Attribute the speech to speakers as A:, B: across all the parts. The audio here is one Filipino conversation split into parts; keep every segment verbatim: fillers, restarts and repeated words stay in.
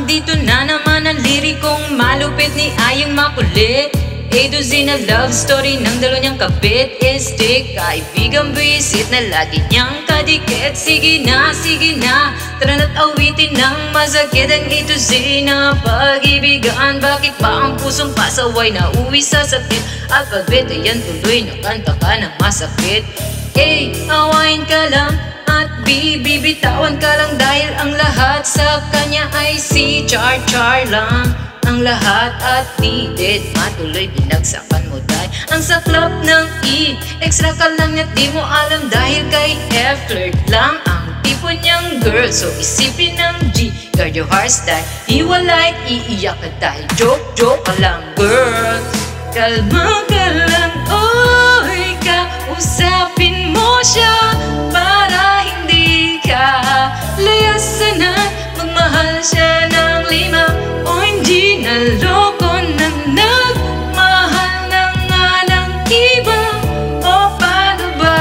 A: Andito na naman ang lirikong malupit ni Ayong Makulit. A to Z na love story ng dalawa niyang kabit. Stick, kaibigang visit na lagi niyang kadikit. Sige na, sige na, tara na't awitin ng masakit ang A to Z na pag-ibigan. Bakit ba ang pusong pasaway na uwi sa sakit? At pagbit ayan tuloy na kanta ka ng masakit. A, awain ka lang at B, bibitawan ka lang dahil ang lahat sa kanya ay si Char-char lang ang lahat at needed. Matuloy binagsakan mo dahil ang saklap ng E. Extra ka lang at di mo alam dahil kay F. Flirt lang ang tipo niyang girl. So isipin ng G, guard your heart dahil hiwalay. Iiyak ka dahil joke-joke ka lang girl. Kalma ka lang, oy ka, usapin mo siya para hindi ka layasan at magmahal siya ng lima. O hindi naloko na nagmahal na nga ng iba. O paano ba?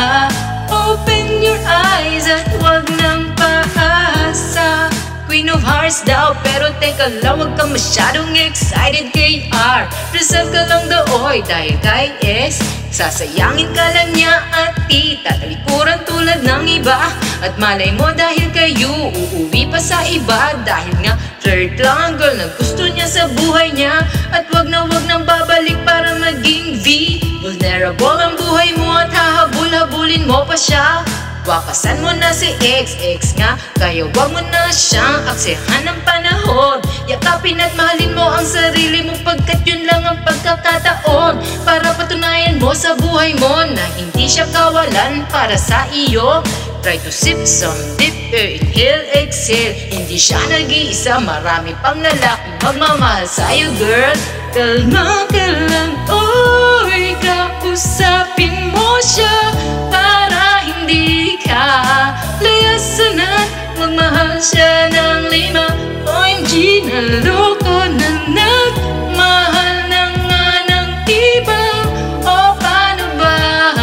A: Open your eyes at wag nang paasa. Queen of Hearts daw, pero teka lang, wag kang masyadong excited kay R. Reserve ka lang daw, oy, dahil kay S sasayangin ka lang niya at T. Tatalikuran tulad ng iba. At malay mo dahil kayo uuwi pa sa iba. Dahil nga flirt lang ang girl na gusto niya sa buhay niya. At wag na wag nang babalik para maging V. Vulnerable ang buhay mo at hahabol-habulin mo pa siya. Wakasan mo na si X, X nga, kaya wag mo na siyang aksehan ng panahon. Yakapin at mahalin mo ang sarili mo pagkat yun lang ang pagkakataon para patunayan mo sa buhay mo na hindi siya kawalan para sa iyo. Try to sip some dip, inhale, exhale. Hindi siya nag-iisa, marami pang lalaking magmamahal sa'yo girl. Kalma ka lang, oy ka, usapin mo siya para hindi ka layasan at magmahal siya ng lima. O hindi naloko na nagmahal na nga ng iba. O paano ba?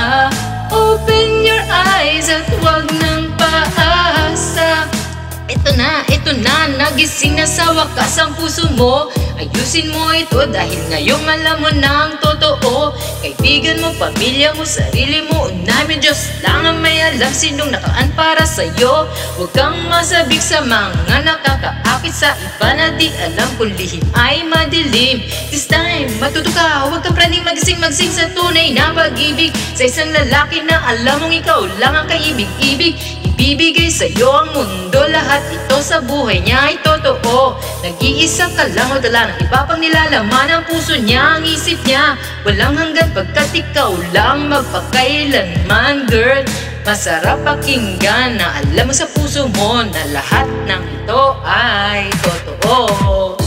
A: Open your eyes at wag nang paasa. Ito na, ito na, nagising na sa wakas ang puso mo. Ayusin mo ito dahil ngayong alam mo na ang totoo. Kaibigan mo, pamilya mo, sarili mo, unahin Diyos lang ang may alam sinong nakaan para sa'yo. Huwag kang masabik sa mga nakakaakit sa iba na di alam kung lihim ay madilim. This time, matuto ka, huwag kang praning magsing-magsing sa tunay na pag-ibig. Sa isang lalaki na alam mong ikaw lang ang kaibig-ibig. Ibibigay sa'yo ang mundo, lahat ito sa buhay niya ay totoo. Nag-iisa ka lang o dala ng iba pang nilalaman ang puso niya, ang isip niya. Walang hanggan pagkat ikaw lang magpakailanman girl. Masarap pakinggan na alam mo sa puso mo na lahat ng ito ay totoo.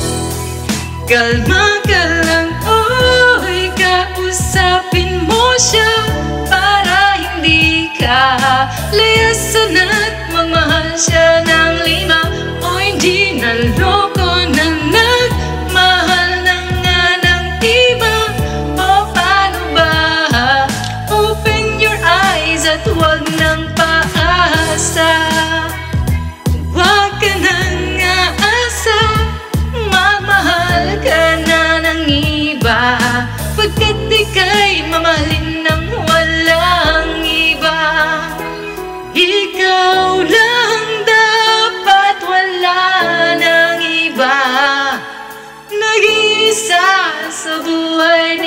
A: Kalma ka lang, oy ka, usapin mo siya para hindi ka layasan at magmahal siya ng lima. O hindi naloko na nagmahal na nga ng iba. O paano ba? Open your eyes at wag nang paasa. Wag ka nang aasa, magmahal ka na ng iba. Pagkat ika'y mamahalin ng walang iba. Ikaw lang dapat, wala ng iba. Nag-iisa sa buhay